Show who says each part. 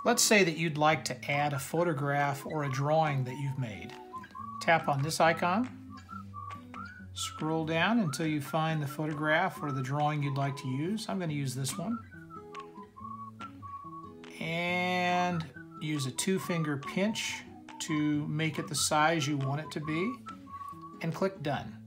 Speaker 1: Let's say that you'd like to add a photograph or a drawing that you've made. Tap on this icon, scroll down until you find the photograph or the drawing you'd like to use. I'm going to use this one. And use a 2-finger pinch to make it the size you want it to be, and click Done.